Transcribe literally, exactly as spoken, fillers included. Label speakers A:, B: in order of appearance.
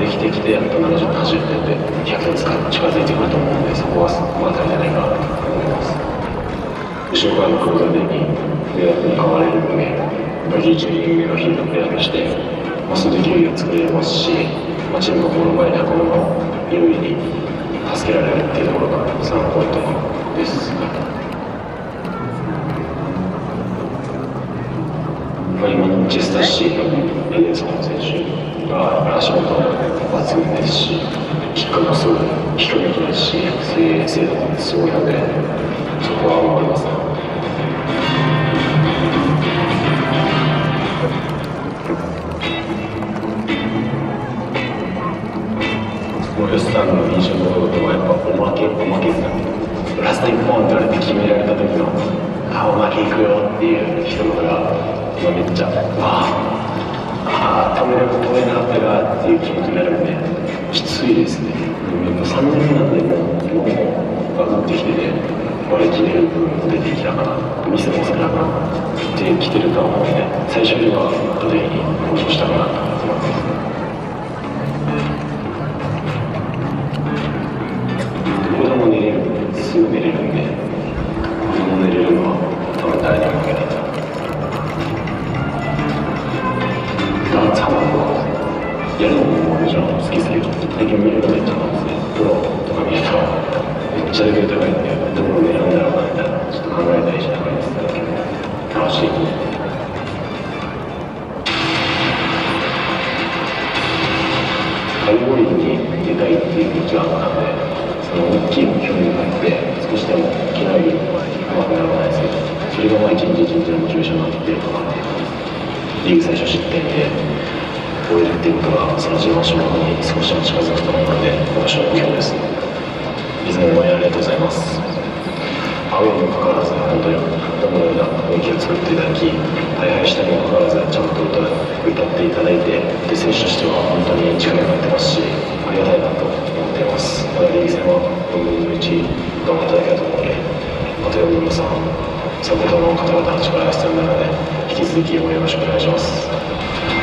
A: できてきて、やっとななじゅう、はちじゅってんでひゃくてん近づいてくると思うので、そこはまだ足りてないかなと思います。後ろからのクローザーにレイアップに変われるので、いちイニング目のヒートプレーとして、まあ、その勢いを作れますし、まあ、チームがこの前に運ぶのを有利に助けられるっていうところがさんポイントです。まあ、今のチェスターシーのエデンソン選手が足元抜群ですし、キックもすごい飛距離もですし、水泳精度もすごいので、そこは思いますね。吉さんの印象に残ることはやっぱおまけ、おまけですかね。ラスト一本って言われて決められた時のあ、おまけいくよっていう一言が今めっちゃああ、止めれば止めなかったがっていう気持ちになるんできついですね。やっぱさんねんめなんでもう今も上がってきてて割り切れる部分も出てきたかな、ミスも少なくなってきてるとは思うので、最初にはトレーに向上したかなと思います。すぐ寝れるんで、子供寝れるのは多分誰にも負けないと思う。ダーツハマるのはやるのももちろん好きですけど、最近見るのめっちゃ楽しいです。プロとか見るとめっちゃレベル高いんで、どこでやるんだろうなみたいなちょっと考えたりしながらですけど、楽しい。パリ五輪に出たいっていう道があったんで、その大きい目標に向かって少しでもいきなりうまくならないですけど、それがまあ一日一日のモチベーションになっているのかな。リーグ最初失点で終えるっていうことがその自分の種目に少しでも近づくと思うので、私の目標です。いつも応援ありがとうございます。アウェーにもかかわらず本当にどのような雰囲気を作っていただき、大敗したにもかかわらずちゃんと歌っていただいて、で選手としては本当に力になってますし、ありがたいなと思っています。まだリーグ戦はよんぶんのいち頑張っていただけたと思うので、またよんぶんのさんサポーターの方々の力が必要なので、引き続き応援よろしくお願いします。